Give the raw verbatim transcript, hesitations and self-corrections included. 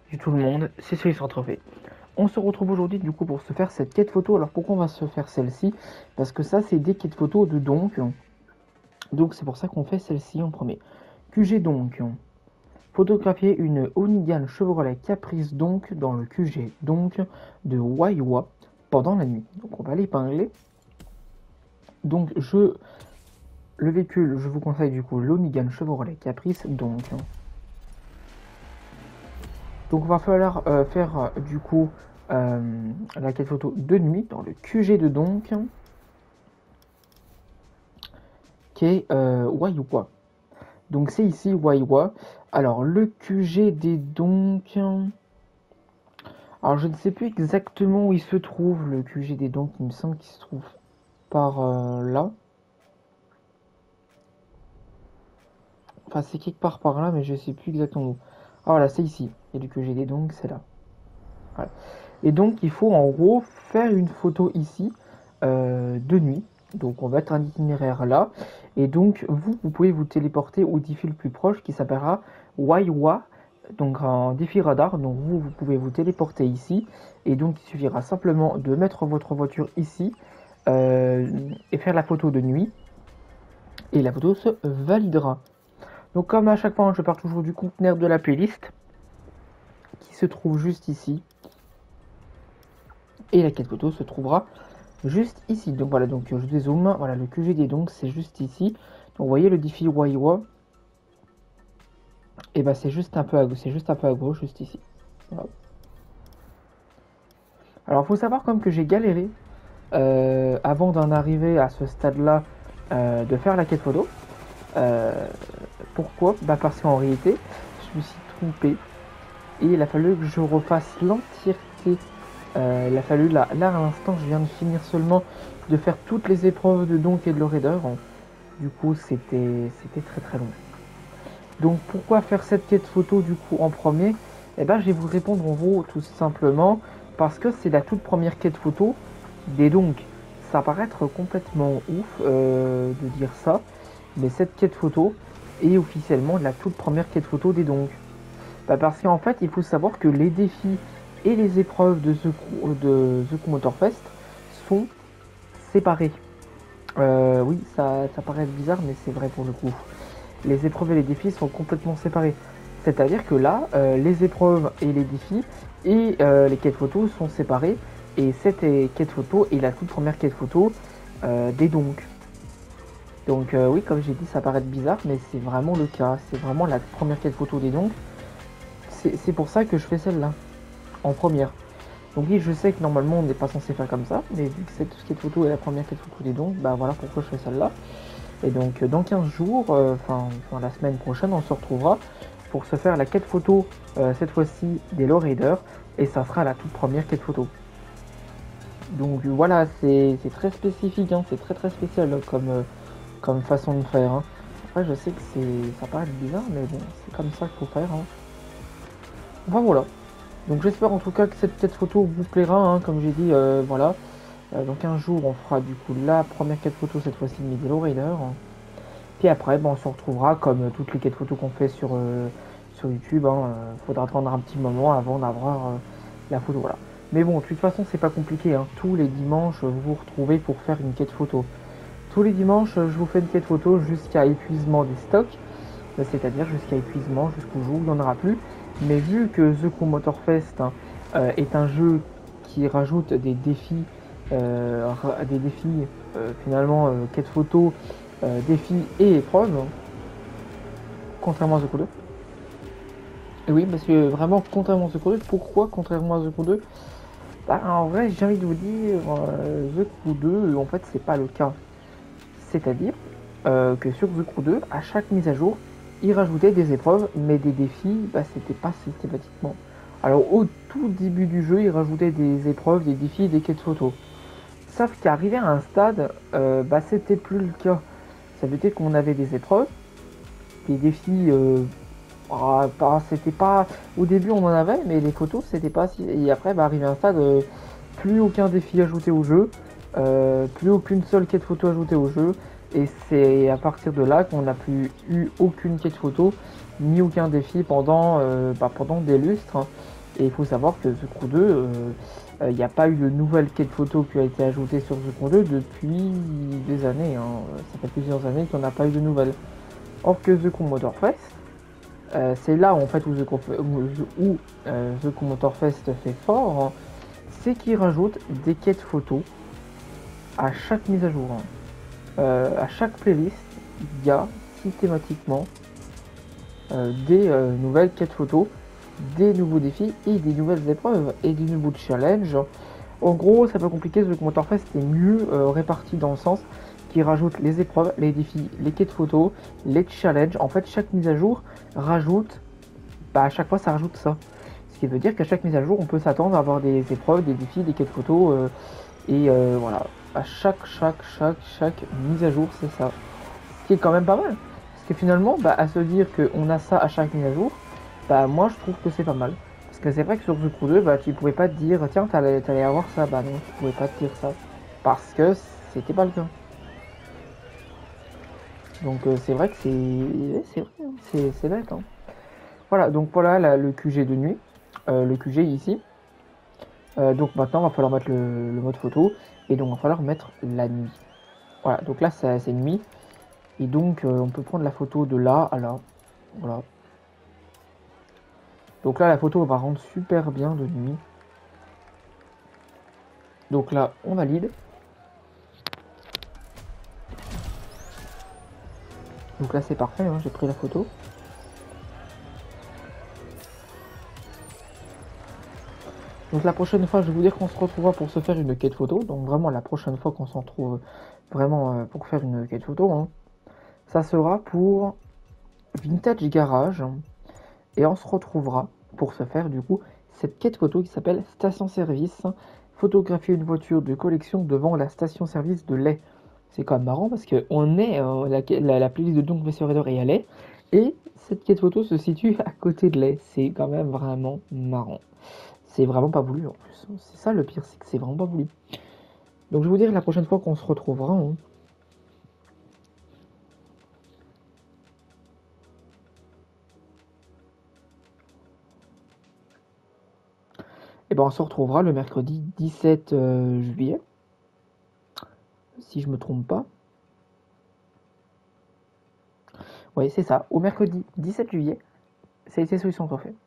Salut tout le monde, c'est Celui sur Trophée. On se retrouve aujourd'hui du coup pour se faire cette quête photo. Alors pourquoi on va se faire celle-ci? Parce que ça c'est des quêtes photos de donc. Donc c'est pour ça qu'on fait celle-ci en premier. Q G donc. Photographier une Onigan Chevrolet Caprice donc dans le Q G donc de Waiwa pendant la nuit. Donc on va l'épingler. Donc je... Le véhicule, je vous conseille du coup l'Onigan Chevrolet Caprice donc. Donc on va falloir euh, faire euh, du coup euh, la quête photo de nuit dans le Q G de donc qui est euh, Waiwa. Donc c'est ici Waiwa. Alors le Q G des donc. Alors je ne sais plus exactement où il se trouve le Q G des donc. Il me semble qu'il se trouve par euh, là. Enfin c'est quelque part par là mais je ne sais plus exactement où. Ah voilà c'est ici. Et le Q G des donc c'est là. Voilà. Et donc il faut en gros faire une photo ici euh, de nuit. Donc on va être un itinéraire là. Et donc vous, vous pouvez vous téléporter au défi le plus proche qui s'appellera Waiwa. Donc un défi radar. Donc vous, vous pouvez vous téléporter ici. Et donc il suffira simplement de mettre votre voiture ici euh, et faire la photo de nuit. Et la photo se validera. Donc comme à chaque fois, je pars toujours du conteneur de la playlist qui se trouve juste ici. Et la quête photo se trouvera juste ici. Donc voilà, donc je dézoome. Voilà, le Q G D donc c'est juste ici. Donc vous voyez le défi Waiwa. Et bah c'est juste un peu à gauche, c'est juste un peu à gauche, juste ici. Voilà. Alors faut savoir comme que j'ai galéré euh, avant d'en arriver à ce stade-là euh, de faire la quête photo. Euh, pourquoi? Bah parce qu'en réalité, je me suis trompé et il a fallu que je refasse l'entièreté. Euh, il a fallu là, là à l'instant, je viens de finir seulement de faire toutes les épreuves de Donk et de Lowrider. Du coup, c'était c'était très très long. Donc pourquoi faire cette quête photo du coup en premier? Eh ben je vais vous répondre en gros tout simplement parce que c'est la toute première quête photo des donc. Ça paraît être complètement ouf euh, de dire ça, mais cette quête photo est officiellement la toute première quête photo des donc. Bah parce qu'en fait il faut savoir que les défis et les épreuves de The Crew, de The Crew Motorfest sont séparés. Euh, oui, ça, ça paraît bizarre, mais c'est vrai pour le coup. Les épreuves et les défis sont complètement séparés. C'est-à-dire que là, euh, les épreuves et les défis et euh, les quêtes photos sont séparés. Et cette quête photo est la toute première quête photo euh, des donc. Donc euh, oui, comme j'ai dit, ça paraît bizarre, mais c'est vraiment le cas. C'est vraiment la première quête photo des donc. C'est pour ça que je fais celle-là, en première. Donc oui, je sais que normalement on n'est pas censé faire comme ça, mais vu que cette quête photo est la première quête photo des donc, bah voilà pourquoi je fais celle-là. Et donc dans quinze jours, enfin euh, la semaine prochaine, on se retrouvera pour se faire la quête photo, euh, cette fois-ci des Lowrider, et ça sera la toute première quête photo. Donc voilà, c'est très spécifique, hein, c'est très très spécial comme, euh, comme façon de faire. Hein. Après je sais que ça paraît bizarre, mais bon, c'est comme ça qu'il faut faire. Hein. Enfin voilà. Donc j'espère en tout cas que cette quête photo vous plaira, hein, comme j'ai dit, euh, voilà. Euh, dans quinze jours, on fera du coup la première quête photo, cette fois-ci de Lowrider. Puis après, ben, on se retrouvera comme toutes les quêtes photos qu'on fait sur, euh, sur YouTube. Hein, euh, faudra attendre un petit moment avant d'avoir euh, la photo. Voilà. Mais bon, de toute façon, c'est pas compliqué. Hein. Tous les dimanches, vous vous retrouvez pour faire une quête photo. Tous les dimanches, je vous fais une quête photo jusqu'à épuisement des stocks. C'est-à-dire jusqu'à épuisement, jusqu'au jour où il n'y en aura plus. Mais vu que The Crew Motorfest hein, euh, est un jeu qui rajoute des défis, euh, des défis euh, finalement, euh, quête photo, euh, défis et épreuves, contrairement à The Crew deux. Et oui, parce que vraiment, contrairement à The Crew deux, pourquoi contrairement à The Crew deux? Bah, en vrai, j'ai envie de vous dire, euh, The Crew deux, en fait, c'est pas le cas. C'est-à-dire euh, que sur The Crew deux, à chaque mise à jour, ils rajoutaient des épreuves, mais des défis, bah, c'était pas systématiquement. Alors, au tout début du jeu, ils rajoutaient des épreuves, des défis, des quêtes photos. Sauf qu'arrivé à un stade, euh, bah, c'était plus le cas. Ça veut dire qu'on avait des épreuves, des défis, euh, ah, pas, c'était pas... Au début, on en avait, mais les photos, c'était pas... Si... Et après, bah, arrivé à un stade, euh, plus aucun défi ajouté au jeu, euh, plus aucune seule quête photo ajoutée au jeu, et c'est à partir de là qu'on n'a plus eu aucune quête photo, ni aucun défi pendant, euh, bah, pendant des lustres. Et il faut savoir que The Crew deux, il euh, n'y euh, a pas eu de nouvelle quête photo qui a été ajoutée sur The Crew deux depuis des années. Hein. Ça fait plusieurs années qu'on n'a pas eu de nouvelles. Or que The Crew Motorfest, euh, c'est là en fait où The Crew, où, euh, The Crew Motorfest fait fort, hein, c'est qu'il rajoute des quêtes photos à chaque mise à jour. Hein. Euh, à chaque playlist, il y a systématiquement euh, des euh, nouvelles quêtes photos, des nouveaux défis et des nouvelles épreuves et des nouveaux challenges. En gros, c'est un peu compliqué, The Crew Motorfest est mieux euh, réparti dans le sens qui rajoute les épreuves, les défis, les quêtes photos, les challenges. En fait, chaque mise à jour rajoute, bah à chaque fois ça rajoute ça. Ce qui veut dire qu'à chaque mise à jour, on peut s'attendre à avoir des épreuves, des défis, des quêtes photos euh, et euh, voilà. À chaque, chaque, chaque, chaque mise à jour, c'est ça. Ce qui est quand même pas mal. Parce que finalement, bah, à se dire qu'on a ça à chaque mise à jour, bah moi je trouve que c'est pas mal. Parce que c'est vrai que sur The Crew deux, bah tu pouvais pas te dire, tiens, t'allais, t'allais avoir ça. Bah non, tu pouvais pas te dire ça. Parce que c'était pas le cas. Donc euh, c'est vrai que c'est c'est vrai, hein, c'est, c'est bête. Hein. Voilà, donc voilà la, le Q G de nuit. Euh, le Q G ici. Euh, donc maintenant, il va falloir mettre le, le mode photo. Et donc il va falloir mettre la nuit. Voilà, donc là c'est, c'est nuit. Et donc euh, on peut prendre la photo de là à là. Voilà. Donc là la photo va rendre super bien de nuit. Donc là on valide. Donc là c'est parfait, hein, j'ai pris la photo. Donc la prochaine fois je vais vous dire qu'on se retrouvera pour se faire une quête photo. Donc vraiment la prochaine fois qu'on s'en trouve vraiment euh, pour faire une quête photo. Hein, ça sera pour Vintage Garage. Et on se retrouvera pour se faire du coup cette quête photo qui s'appelle Station Service. Photographier une voiture de collection devant la station service de lait. C'est quand même marrant parce qu'on est euh, la, la, la playlist de Donk Monsieur Raider et à lait. Et cette quête photo se situe à côté de lait. C'est quand même vraiment marrant. C'est vraiment pas voulu en plus. C'est ça le pire, c'est que c'est vraiment pas voulu. Donc je vais vous dire la prochaine fois qu'on se retrouvera. Hein, et ben on se retrouvera le mercredi dix-sept euh, juillet. Si je me trompe pas. Oui, c'est ça. Au mercredi dix-sept juillet, c'est les solutions qu'on fait.